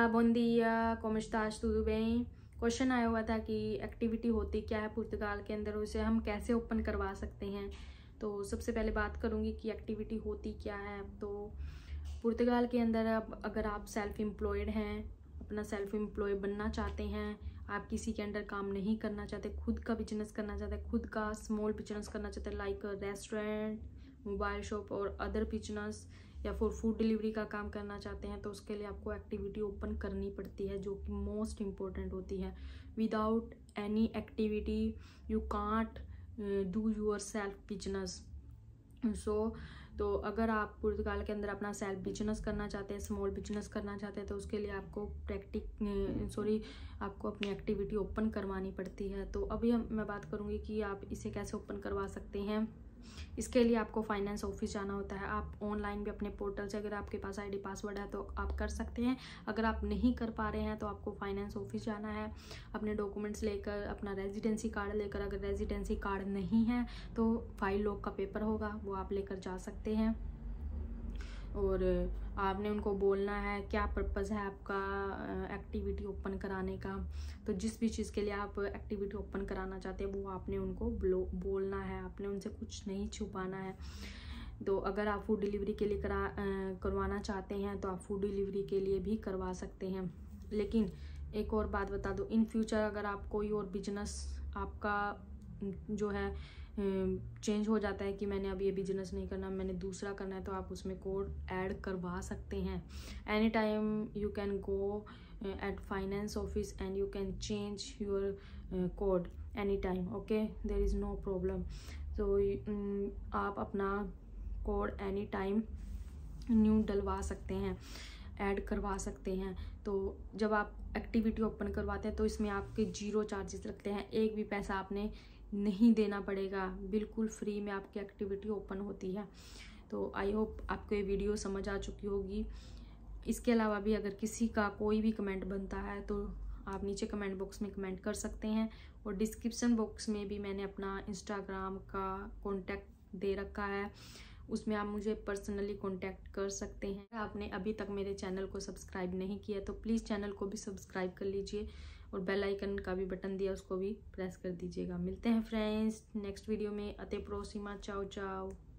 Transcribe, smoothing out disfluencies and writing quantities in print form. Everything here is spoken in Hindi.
Olá, bom dia, como estás? Tudo bem? Question आया हुआ था कि एक्टिविटी होती क्या है पुर्तगाल के अंदर, उसे हम कैसे ओपन करवा सकते हैं। तो सबसे पहले बात करूंगी कि एक्टिविटी होती क्या है। तो पुर्तगाल के अंदर अब अगर आप सेल्फ एम्प्लॉयड हैं, अपना सेल्फ एम्प्लॉय बनना चाहते हैं, आप किसी के अंडर काम नहीं करना चाहते, खुद का बिजनेस करना चाहते हैं, खुद का स्मॉल बिजनेस करना चाहते हैं, लाइक रेस्टोरेंट, मोबाइल शॉप और अदर बिजनेस, या फिर फूड डिलीवरी का काम करना चाहते हैं, तो उसके लिए आपको एक्टिविटी ओपन करनी पड़ती है, जो कि मोस्ट इम्पोर्टेंट होती है। Without any activity you can't do your self business. तो अगर आप पुर्तगाल के अंदर अपना सेल्फ बिजनेस करना चाहते हैं, स्मॉल बिजनेस करना चाहते हैं, तो उसके लिए आपको आपको अपनी एक्टिविटी ओपन करवानी पड़ती है। तो अभी मैं बात करूंगी कि आप इसे कैसे ओपन करवा सकते हैं। इसके लिए आपको फाइनेंस ऑफिस जाना होता है। आप ऑनलाइन भी अपने पोर्टल से, अगर आपके पास आईडी पासवर्ड है तो आप कर सकते हैं। अगर आप नहीं कर पा रहे हैं तो आपको फाइनेंस ऑफिस जाना है, अपने डॉक्यूमेंट्स लेकर, अपना रेजिडेंसी कार्ड लेकर। अगर रेजिडेंसी कार्ड नहीं है तो फाइल लॉक का पेपर होगा, वो आप लेकर जा सकते हैं। और आपने उनको बोलना है क्या पर्पज़ है आपका एक्टिविटी ओपन कराने का। तो जिस भी चीज़ के लिए आप एक्टिविटी ओपन कराना चाहते हैं वो आपने उनको बोलना है, आपने उनसे कुछ नहीं छुपाना है। तो अगर आप फूड डिलीवरी के लिए करवाना चाहते हैं तो आप फूड डिलीवरी के लिए भी करवा सकते हैं। लेकिन एक और बात बता दूं, इन फ्यूचर अगर आप कोई और बिजनेस आपका जो है चेंज हो जाता है कि मैंने अब ये बिजनेस नहीं करना, मैंने दूसरा करना है, तो आप उसमें कोड ऐड करवा सकते हैं। Any time you can go at finance office and you can change your code any time, okay, there is no problem. तो आप अपना कोड एनी टाइम न्यू डलवा सकते हैं, ऐड करवा सकते हैं। तो जब आप एक्टिविटी ओपन करवाते हैं तो इसमें आपके 0 चार्जेस लगते हैं, एक भी पैसा आपने नहीं देना पड़ेगा, बिल्कुल फ्री में आपकी एक्टिविटी ओपन होती है। तो आई होप आपको ये वीडियो समझ आ चुकी होगी। इसके अलावा भी अगर किसी का कोई भी कमेंट बनता है तो आप नीचे कमेंट बॉक्स में कमेंट कर सकते हैं, और डिस्क्रिप्शन बॉक्स में भी मैंने अपना इंस्टाग्राम का कॉन्टैक्ट दे रखा है, उसमें आप मुझे पर्सनली कांटेक्ट कर सकते हैं। आपने अभी तक मेरे चैनल को सब्सक्राइब नहीं किया तो प्लीज़ चैनल को भी सब्सक्राइब कर लीजिए, और बेल आइकन का भी बटन दिया उसको भी प्रेस कर दीजिएगा। मिलते हैं फ्रेंड्स नेक्स्ट वीडियो में। अते प्रोसिमा, चाओ चाओ।